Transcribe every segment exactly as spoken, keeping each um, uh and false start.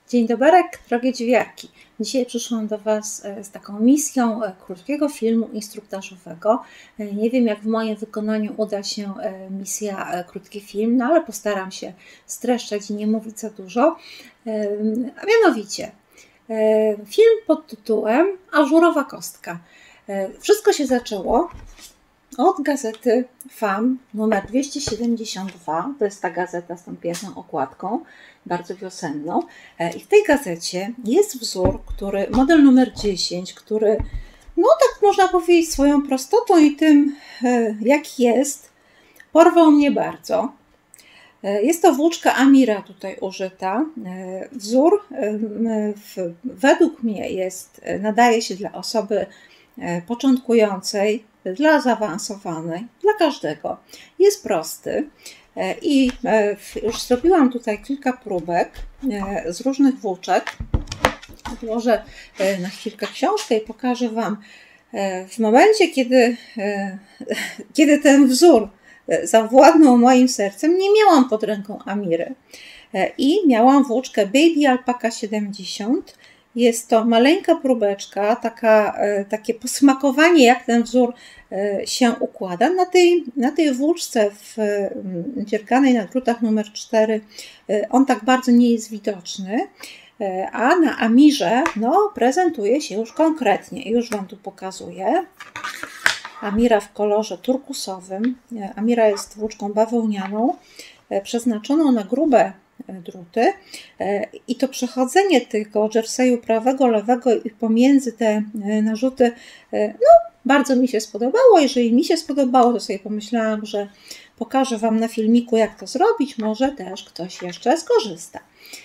Dzień doberek, drogie dziwiarki. Dzisiaj przyszłam do Was z taką misją krótkiego filmu instruktażowego. Nie wiem, jak w moim wykonaniu uda się misja krótki film, no ale postaram się streszczać i nie mówić za dużo. A mianowicie film pod tytułem Ażurowa kostka. Wszystko się zaczęło od gazety F A M numer dwieście siedemdziesiąt dwa. To jest ta gazeta z tą piękną okładką, bardzo wiosenną. I w tej gazecie jest wzór, który, model numer dziesięć, który, no tak można powiedzieć, swoją prostotą i tym, jak jest, porwał mnie bardzo. Jest to włóczka Amira tutaj użyta. Wzór według mnie jest, nadaje się dla osoby początkującej, dla zaawansowanej, dla każdego. Jest prosty i już zrobiłam tutaj kilka próbek z różnych włóczek. Odłożę na chwilkę książkę i pokażę Wam w momencie, kiedy, kiedy ten wzór zawładnął moim sercem, nie miałam pod ręką Amiry i miałam włóczkę Baby Alpaca siedemdziesiąt. Jest to maleńka próbeczka, taka, takie posmakowanie, jak ten wzór się układa. Na tej, na tej włóczce w dzierganej na drutach numer cztery on tak bardzo nie jest widoczny, a na Amirze no, prezentuje się już konkretnie. Już Wam tu pokazuję. Amira w kolorze turkusowym. Amira jest włóczką bawełnianą, przeznaczoną na grube druty i to przechodzenie tego jerseyu prawego, lewego i pomiędzy te narzuty, no bardzo mi się spodobało. Jeżeli mi się spodobało, to sobie pomyślałam, że pokażę Wam na filmiku, jak to zrobić. Może też ktoś jeszcze skorzysta.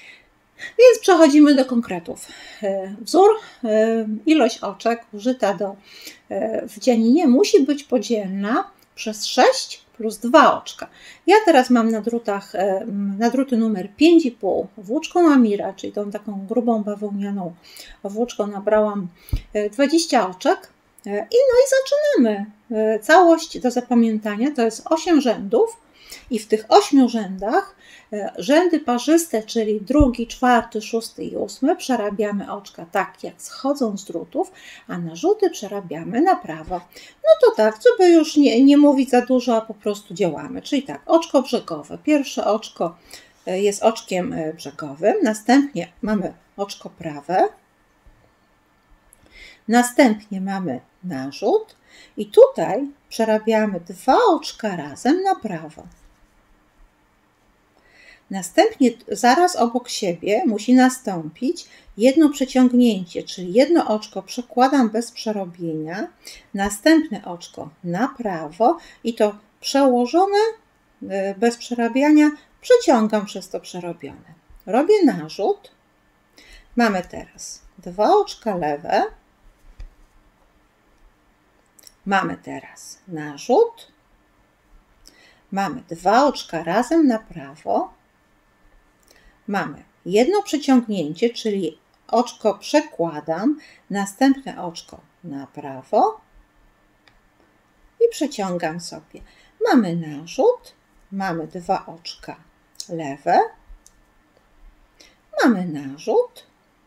Więc przechodzimy do konkretów. Wzór, ilość oczek użyta do wdzianinie musi być podzielna przez sześć plus dwa oczka. Ja teraz mam na drutach, na druty numer pięć i pół włóczką Amira, czyli tą taką grubą bawełnianą włóczką nabrałam dwadzieścia oczek. I no i zaczynamy. Całość do zapamiętania to jest osiem rzędów i w tych ośmiu rzędach rzędy parzyste, czyli drugi, czwarty, szósty i ósmy przerabiamy oczka tak, jak schodzą z drutów, a narzuty przerabiamy na prawo. No to tak, żeby już nie, nie mówić za dużo, a po prostu działamy. Czyli tak, oczko brzegowe. Pierwsze oczko jest oczkiem brzegowym, następnie mamy oczko prawe, następnie mamy narzut i tutaj przerabiamy dwa oczka razem na prawo. Następnie zaraz obok siebie musi nastąpić jedno przeciągnięcie, czyli jedno oczko przekładam bez przerobienia, następne oczko na prawo i to przełożone bez przerabiania przeciągam przez to przerobione. Robię narzut. Mamy teraz dwa oczka lewe. Mamy teraz narzut. Mamy dwa oczka razem na prawo. Mamy jedno przeciągnięcie, czyli oczko przekładam, następne oczko na prawo i przeciągam sobie. Mamy narzut, mamy dwa oczka lewe, mamy narzut,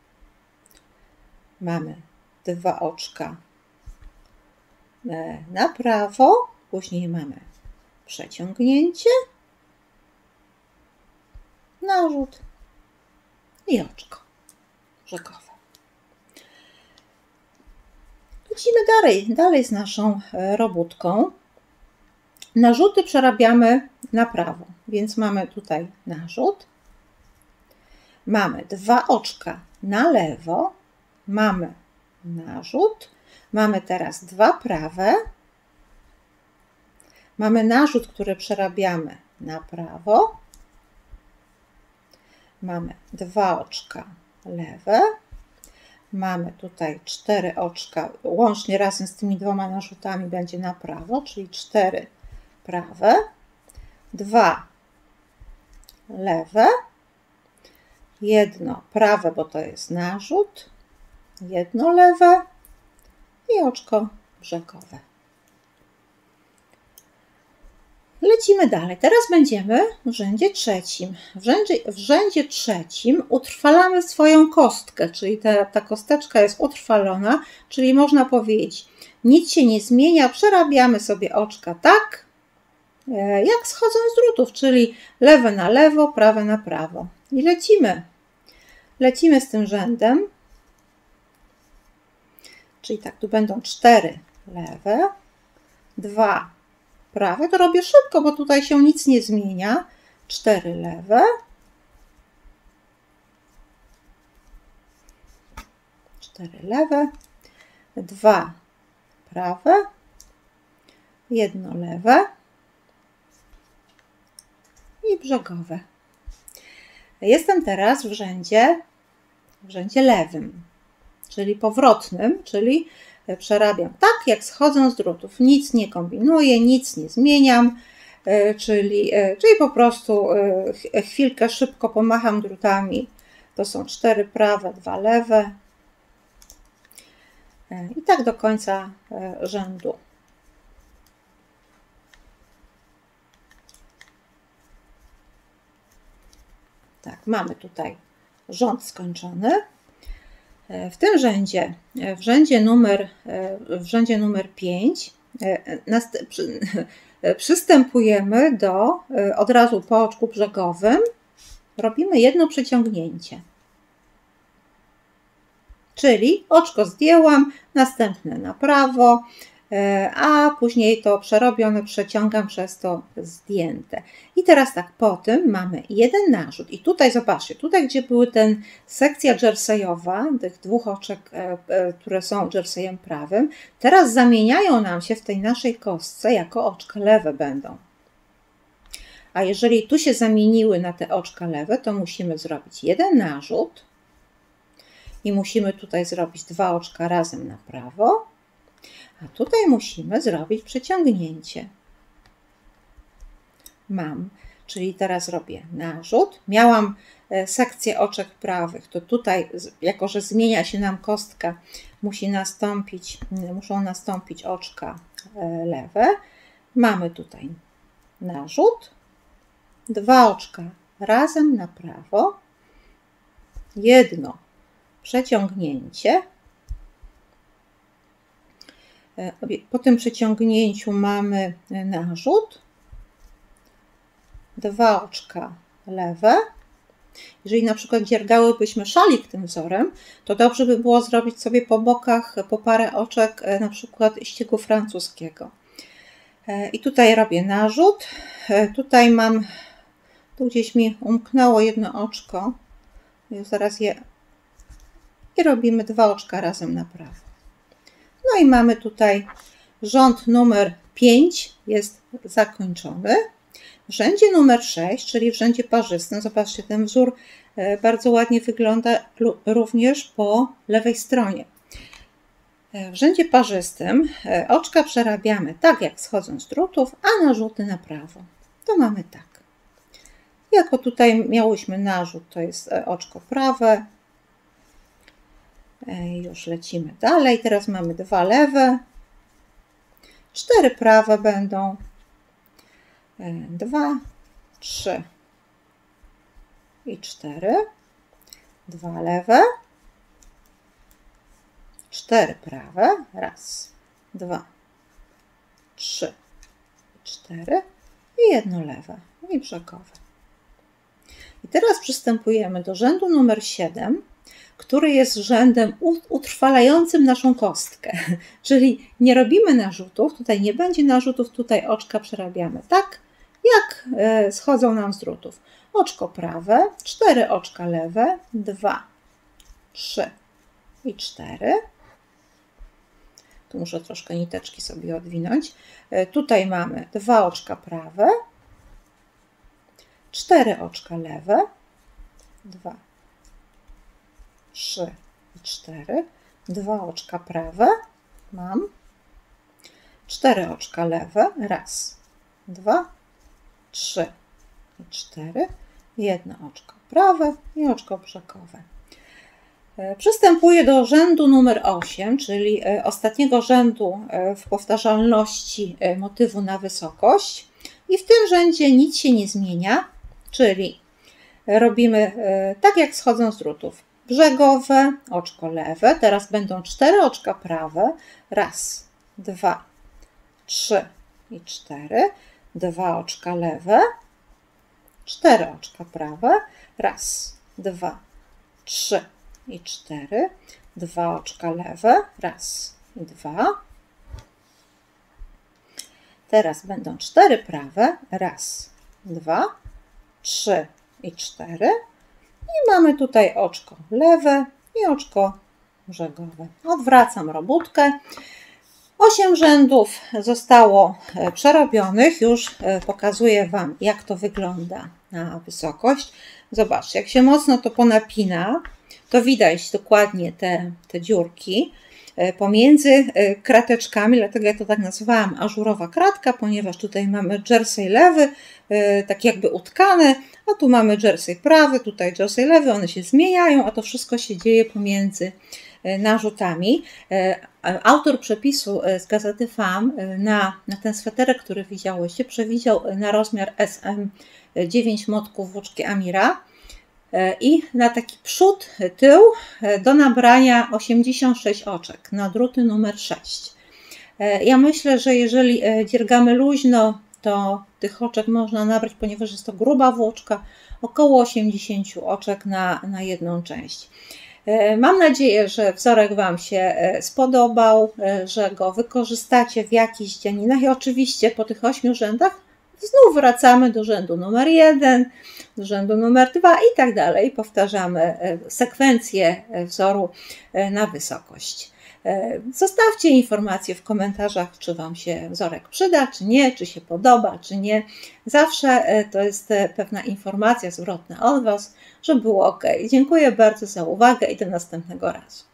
mamy dwa oczka na prawo, później mamy przeciągnięcie, narzut i oczko brzegowe. Lecimy dalej, dalej z naszą robótką. Narzuty przerabiamy na prawo, więc mamy tutaj narzut, mamy dwa oczka na lewo, mamy narzut, mamy teraz dwa prawe, mamy narzut, który przerabiamy na prawo, mamy dwa oczka lewe, mamy tutaj cztery oczka, łącznie razem z tymi dwoma narzutami będzie na prawo, czyli cztery prawe, dwa lewe, jedno prawe, bo to jest narzut, jedno lewe i oczko brzegowe. Lecimy dalej. Teraz będziemy w rzędzie trzecim. W rzędzie, w rzędzie trzecim utrwalamy swoją kostkę, czyli ta, ta kosteczka jest utrwalona, czyli można powiedzieć, nic się nie zmienia, przerabiamy sobie oczka tak, jak schodzą z drutów, czyli lewe na lewo, prawe na prawo. I lecimy. Lecimy z tym rzędem. Czyli tak, tu będą cztery lewe, dwa prawe. To robię szybko, bo tutaj się nic nie zmienia. cztery lewe, cztery lewe, dwa prawe, jedno lewe i brzegowe. Jestem teraz w rzędzie, w rzędzie lewym, czyli powrotnym, czyli przerabiam tak, jak schodzą z drutów. Nic nie kombinuję, nic nie zmieniam, czyli, czyli po prostu chwilkę szybko pomacham drutami. To są cztery prawe, dwa lewe i tak do końca rzędu. Tak, mamy tutaj rząd skończony. W tym rzędzie, w rzędzie numer, w rzędzie numer pięć przystępujemy do, od razu po oczku brzegowym, robimy jedno przeciągnięcie. Czyli oczko zdjęłam, następne na prawo, a później to przerobione przeciągam przez to zdjęte. I teraz tak, po tym mamy jeden narzut. I tutaj zobaczcie, tutaj gdzie były ten sekcja jerseyowa, tych dwóch oczek, które są jerseyem prawym, teraz zamieniają nam się w tej naszej kostce jako oczka lewe będą. A jeżeli tu się zamieniły na te oczka lewe, to musimy zrobić jeden narzut i musimy tutaj zrobić dwa oczka razem na prawo. A tutaj musimy zrobić przeciągnięcie. Mam, czyli teraz robię narzut. Miałam sekcję oczek prawych, to tutaj, jako że zmienia się nam kostka, musi nastąpić, muszą nastąpić oczka lewe. Mamy tutaj narzut, dwa oczka razem na prawo, jedno przeciągnięcie. Po tym przeciągnięciu mamy narzut, dwa oczka lewe. Jeżeli na przykład dziergałybyśmy szalik tym wzorem, to dobrze by było zrobić sobie po bokach po parę oczek, na przykład ściegu francuskiego. I tutaj robię narzut. Tutaj mam, tu gdzieś mi umknęło jedno oczko. Zaraz je i robimy dwa oczka razem na prawo. No i mamy tutaj rząd numer pięć jest zakończony. W rzędzie numer sześć, czyli w rzędzie parzystym, zobaczcie, ten wzór bardzo ładnie wygląda również po lewej stronie. W rzędzie parzystym oczka przerabiamy tak, jak schodzą z drutów, a narzuty na prawo. To mamy tak. Jako tutaj miałyśmy narzut, to jest oczko prawe. Już lecimy dalej. Teraz mamy dwa lewe, cztery prawe będą, dwa, trzy i cztery, dwa lewe, cztery prawe, raz, dwa, trzy, cztery i jedno lewe i brzegowe. I teraz przystępujemy do rzędu numer siedem, który jest rzędem utrwalającym naszą kostkę. Czyli nie robimy narzutów, tutaj nie będzie narzutów, tutaj oczka przerabiamy tak, jak schodzą nam z drutów. Oczko prawe, cztery oczka lewe, dwa, trzy i cztery. Tu muszę troszkę niteczki sobie odwinąć. Tutaj mamy dwa oczka prawe, cztery oczka lewe, dwa, trzy i cztery, dwa oczka prawe, mam, cztery oczka lewe, raz, dwa, trzy i cztery, jedno oczko prawe i oczko brzegowe. Przystępuję do rzędu numer osiem, czyli ostatniego rzędu w powtarzalności motywu na wysokość I w tym rzędzie nic się nie zmienia, czyli robimy tak jak schodzą z drutów. Brzegowe, oczko lewe, teraz będą cztery oczka prawe, raz, dwa, trzy i cztery, dwa oczka lewe, cztery oczka prawe, raz, dwa, trzy i cztery, dwa oczka lewe, raz i dwa. Teraz będą cztery prawe, raz, dwa, trzy i cztery. I mamy tutaj oczko lewe i oczko brzegowe. Odwracam robótkę. osiem rzędów zostało przerobionych. Już pokazuję Wam, jak to wygląda na wysokość. Zobaczcie, jak się mocno to ponapina, to widać dokładnie te, te dziurki pomiędzy krateczkami, dlatego ja to tak nazwałam ażurowa kratka, ponieważ tutaj mamy jersey lewy, tak jakby utkane, a tu mamy jersey prawy, tutaj jersey lewy, one się zmieniają, a to wszystko się dzieje pomiędzy narzutami. Autor przepisu z gazety F A M na, na ten sweterek, który widziałyście, przewidział na rozmiar S M dziewięć motków włóczki Amira i na taki przód, tył do nabrania osiemdziesiąt sześć oczek na druty numer sześć. Ja myślę, że jeżeli dziergamy luźno, to tych oczek można nabrać, ponieważ jest to gruba włóczka, około osiemdziesiąt oczek na, na jedną część. Mam nadzieję, że wzorek Wam się spodobał, że go wykorzystacie w jakichś dzianinach i oczywiście po tych ośmiu rzędach znów wracamy do rzędu numer jeden, do rzędu numer dwa i tak dalej. Powtarzamy sekwencję wzoru na wysokość. Zostawcie informacje w komentarzach, czy Wam się wzorek przyda, czy nie, czy się podoba, czy nie. Zawsze to jest pewna informacja zwrotna od Was, że było ok. Dziękuję bardzo za uwagę i do następnego razu.